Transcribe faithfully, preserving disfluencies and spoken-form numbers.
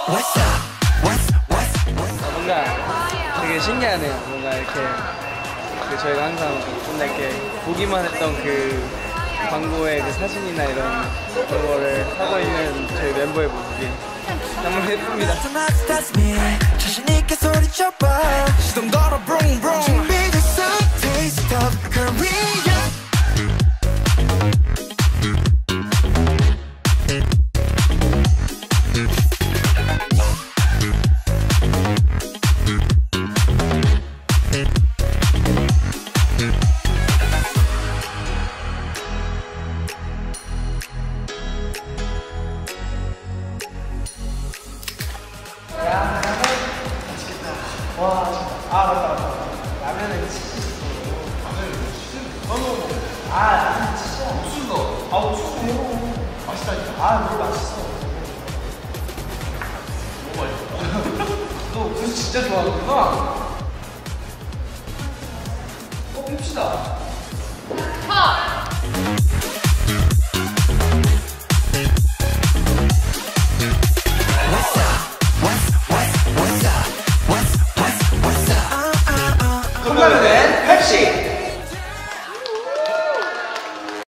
뭔가 되게 신기하네요. 뭔가 이렇게 그 저희가 항상 맨날 이렇게 보기만 했던 그 광고의 그 사진이나 이런 그런 거를 하고 있는 저희 멤버의 모습이 정말 예쁩니다. 와, 아 맞다 맞다. 라면에 치즈 있어. 라면에 치즈 넣어 먹어. 아, 라면 치즈. 옥수수 넣어. 아, 옥수수 넣어. 맛있다니까. 아, 뭘 맛있어. 너무 맛있어. 너 옥수수 진짜 좋아하는구나. 어, 봅시다. 하. 컵라면에 펩시.